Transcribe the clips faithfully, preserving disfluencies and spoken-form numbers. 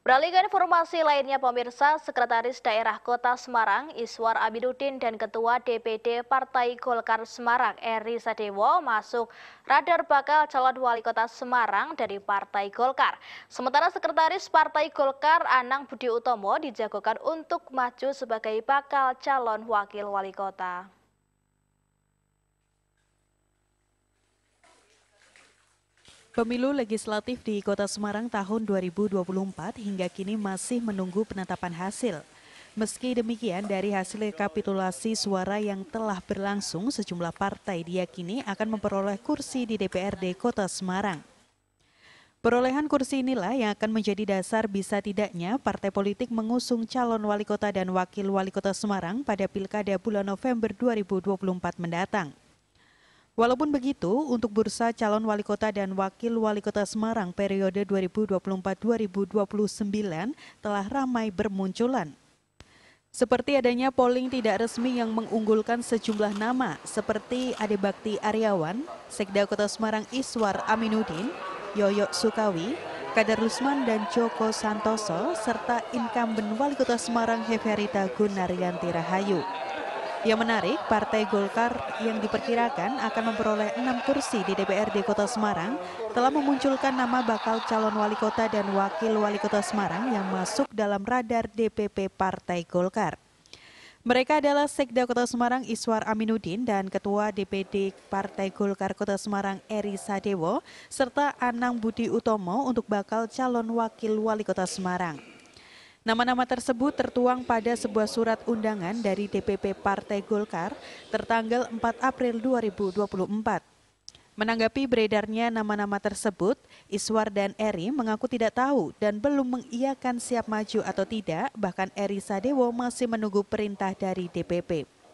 Beralih ke informasi lainnya pemirsa, Sekretaris Daerah Kota Semarang Iswar Aminuddin dan Ketua D P D Partai Golkar Semarang Eri Sadewo masuk radar bakal calon wali kota Semarang dari Partai Golkar. Sementara Sekretaris Partai Golkar Anang Budi Utomo dijagokan untuk maju sebagai bakal calon wakil wali kota. Pemilu legislatif di Kota Semarang tahun dua ribu dua puluh empat hingga kini masih menunggu penetapan hasil. Meski demikian, dari hasil rekapitulasi suara yang telah berlangsung, sejumlah partai diyakini akan memperoleh kursi di D P R D Kota Semarang. Perolehan kursi inilah yang akan menjadi dasar bisa tidaknya partai politik mengusung calon wali kota dan wakil wali kota Semarang pada Pilkada bulan November dua ribu dua puluh empat mendatang. Walaupun begitu, untuk bursa calon wali kota dan wakil wali kota Semarang periode dua ribu dua puluh empat sampai dua ribu dua puluh sembilan telah ramai bermunculan. Seperti adanya polling tidak resmi yang mengunggulkan sejumlah nama seperti Ade Bakti Aryawan, Sekda Kota Semarang Iswar Aminuddin, Yoyo Sukawi, Kader Rusman dan Joko Santoso, serta incumbent wali kota Semarang Heferita Gunaryanti Rahayu. Yang menarik, Partai Golkar yang diperkirakan akan memperoleh enam kursi di D P R D Kota Semarang telah memunculkan nama bakal calon wali kota dan wakil wali kota Semarang yang masuk dalam radar D P P Partai Golkar. Mereka adalah Sekda Kota Semarang Iswar Aminuddin dan Ketua D P D Partai Golkar Kota Semarang Eri Sadewo serta Anang Budi Utomo untuk bakal calon wakil wali kota Semarang. Nama-nama tersebut tertuang pada sebuah surat undangan dari D P P Partai Golkar tertanggal empat April dua ribu dua puluh empat. Menanggapi beredarnya nama-nama tersebut, Iswar dan Eri mengaku tidak tahu dan belum mengiyakan siap maju atau tidak, bahkan Eri Sadewo masih menunggu perintah dari D P P.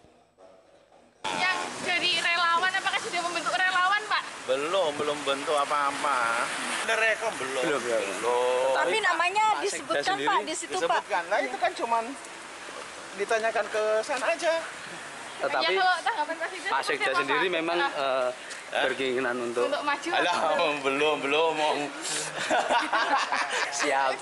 Yang dari relawan, apakah sudah membentuk relawan, Pak? Belum, belum bentuk apa-apa. Direkam belum. Belum, belum. belum. Tapi namanya disebutkan Pak di situ Pak. Disebutkan. Nah itu kan cuman ditanyakan ke sana aja. Tetapi ya, tanggapan Pak Sekda sendiri Pak? memang uh, berkeinginan untuk, untuk maju. Alah, belum, belum. Siap.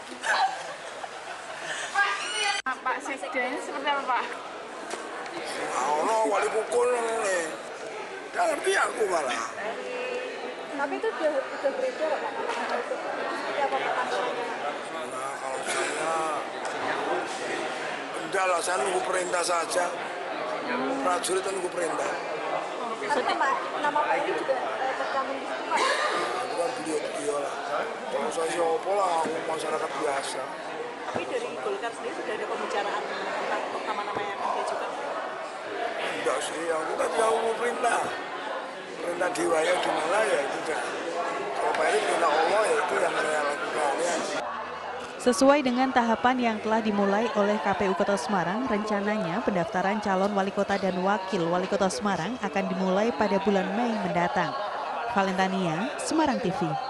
Pak, itu yang Pak Sekda ini seperti apa, Pak? Allah wali pukul nih. Gak ngerti aku malah. Tapi itu sudah sudah beredar Pak. Seperti apa Pak? Nah, kalau saya enggak lah, saya nunggu perintah saja. Prajurit nunggu perintah. Tapi nama, nama Pak ini juga eh, tercantum di situ Pak. Nah, itu kan beliau-beliau lah. Kalau saya siapa lah, aku masyarakat biasa. Tapi dari Golkar sendiri sudah ada pembicaraan tentang nama-nama yang diajukan? Enggak sih, yang kita tidak nunggu perintah. Perintah Dewaya gimana ya itu dah. Kalau Pak Erik perintah Allah ya itu yang saya lakukan ya. Sesuai dengan tahapan yang telah dimulai oleh K P U Kota Semarang, rencananya pendaftaran calon wali kota dan wakil wali kota Semarang akan dimulai pada bulan Mei mendatang. Valentania, Semarang T V.